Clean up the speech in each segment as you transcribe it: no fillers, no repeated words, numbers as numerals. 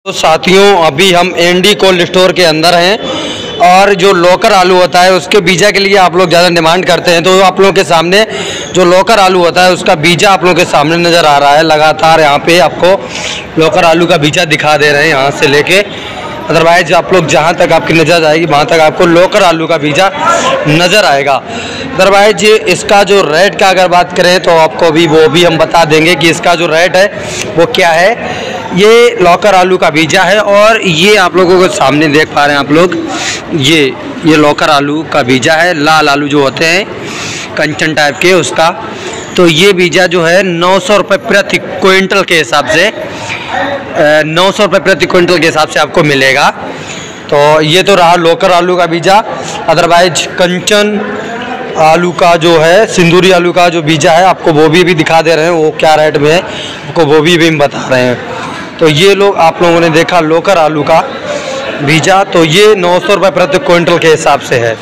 तो साथियों अभी हम एनडी कोल्ड स्टोर के अंदर हैं और जो लॉकर आलू होता है उसके बीजा के लिए आप लोग ज़्यादा डिमांड करते हैं, तो आप लोगों के सामने जो लॉकर आलू होता है उसका बीजा आप लोगों के सामने नज़र आ रहा है। लगातार यहाँ पे आपको लॉकर आलू का बीजा दिखा दे रहे हैं यहाँ से लेके, अदरवाइज आप लोग जहाँ तक आपकी नज़र आएगी वहाँ तक आपको लॉकर आलू का बीजा नज़र आएगा। अदरवाइज इसका जो रेट का अगर बात करें तो आपको भी वो भी हम बता देंगे कि इसका जो रेट है वो क्या है। ये लॉकर आलू का बीजा है और ये आप लोगों के सामने देख पा रहे हैं आप लोग, ये लॉकर आलू का बीजा है। लाल आलू जो होते हैं कंचन टाइप के उसका, तो ये बीजा जो है 900 रुपये प्रति क्विंटल के हिसाब से 900 रुपये प्रति क्विंटल के हिसाब से आपको मिलेगा। तो ये तो रहा लॉकर आलू का बीजा। अदरवाइज कंचन आलू का जो है, सिंदूरी आलू का जो बीजा है आपको वो भी दिखा दे रहे हैं, वो क्या रेट में है आपको वो भी हम बता रहे हैं। तो ये लोग आप लोगों ने देखा लॉकर आलू का बीजा, तो ये 900 रुपये प्रति क्विंटल के हिसाब से है।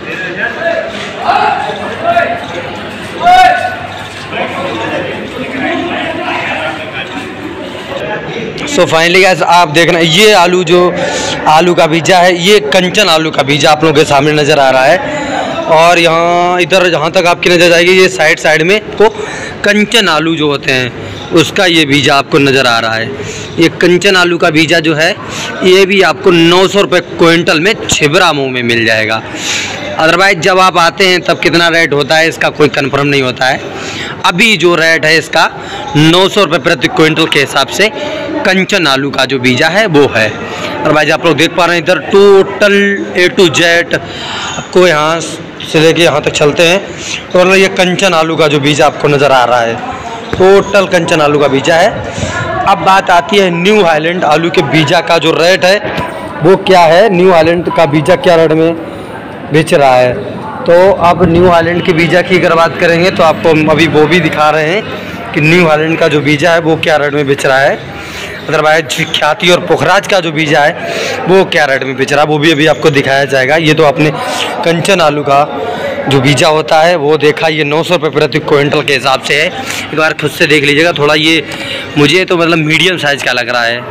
सो फाइनली गाइस आप देख रहे हैं ये आलू का बीजा है, ये कंचन आलू का बीजा आप लोगों के सामने नज़र आ रहा है। और यहाँ इधर जहाँ तक आपकी नज़र आएगी ये साइड में तो कंचन आलू जो होते हैं उसका ये बीजा आपको नज़र आ रहा है। ये कंचन आलू का बीजा जो है ये भी आपको 900 रुपये क्विंटल में छिबरा मुँह में मिल जाएगा। अदरवाइज जब आप आते हैं तब कितना रेट होता है इसका कोई कंफर्म नहीं होता है। अभी जो रेट है इसका 900 रुपये प्रति क्विंटल के हिसाब से कंचन आलू का जो बीजा है वो है। अदरवाइज आप लोग देख पा रहे हैं इधर टोटल A to Z आपको यहाँ से लेके यहाँ तक चलते हैं तो मतलब ये कंचन आलू का जो बीजा आपको नज़र आ रहा है, टोटल कंचन आलू का बीजा है। अब बात आती है न्यू हाईलैंड आलू के बीजा का जो रेट है वो क्या है, न्यू हाईलैंड का बीजा क्या रेट में बेच रहा है। तो अब न्यू हाईलैंड के बीजा की अगर बात करेंगे तो आपको अभी वो भी दिखा रहे हैं कि न्यू हाईलैंड का जो बीजा है वो क्या रेट में बेच रहा है। अदरवाइज ख्याति और पुखराज का जो बीजा है वो क्या रेट में बेच रहा है वो भी अभी आपको दिखाया जाएगा। ये तो आपने कंचन आलू का जो बीजा होता है वो देखा, ये 900 रुपये प्रति क्विंटल के हिसाब से है। एक बार खुद से देख लीजिएगा, थोड़ा ये मुझे तो मतलब मीडियम साइज़ का लग रहा है।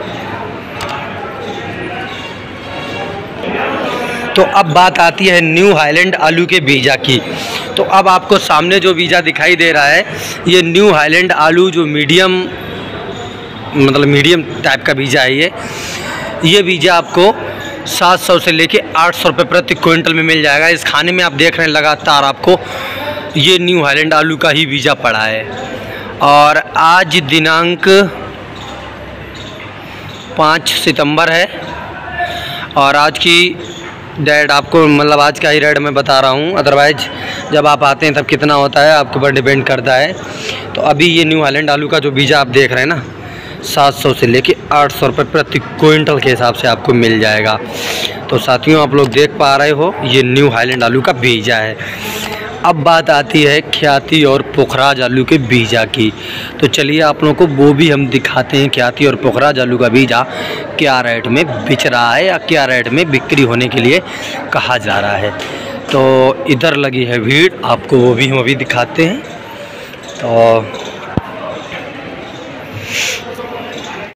तो अब बात आती है न्यू हाईलैंड आलू के बीजा की। तो अब आपको सामने जो बीजा दिखाई दे रहा है ये न्यू हाईलैंड आलू जो मीडियम टाइप का बीजा है। ये बीजा आपको 700 से लेके 800 रुपये प्रति क्विंटल में मिल जाएगा। इस खाने में आप देख रहे हैं लगातार आपको ये न्यू हाईलैंड आलू का ही बीजा पड़ा है। और आज दिनांक 5 सितंबर है और आज की डेट आपको मतलब आज का ही रेट मैं बता रहा हूँ। अदरवाइज जब आप आते हैं तब कितना होता है आपके ऊपर डिपेंड करता है। तो अभी ये न्यू हाईलैंड आलू का जो बीजा आप देख रहे हैं ना 700 से लेके 800 रुपये प्रति क्विंटल के हिसाब से आपको मिल जाएगा। तो साथियों आप लोग देख पा रहे हो ये न्यू हाईलैंड आलू का बीजा है। अब बात आती है ख्याति और पुखराज आलू के बीजा की। तो चलिए आप लोगों को वो भी हम दिखाते हैं ख्याति और पुखराज आलू का बीजा क्या रेट में बिच रहा है या क्या रेट में बिक्री होने के लिए कहा जा रहा है। तो इधर लगी है भीड़, आपको वो भी हम अभी दिखाते हैं। तो